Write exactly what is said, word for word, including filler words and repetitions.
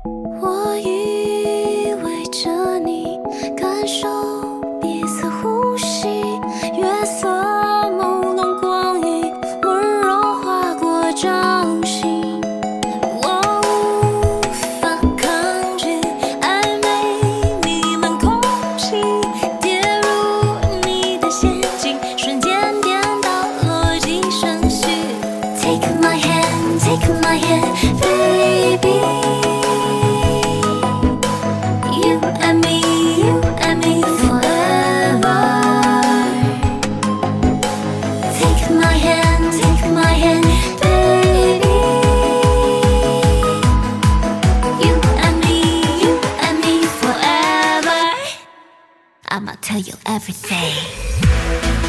我依偎着你，感受彼此呼吸，月色朦胧光影，温柔划过掌心。我无法抗拒暧昧弥漫空气，跌入你的陷阱，瞬间颠倒逻辑顺序。Take my hand, take my hand, baby. You and me, you and me forever. Take my hand, take my hand, baby. You and me, you and me forever. I'ma tell you everything.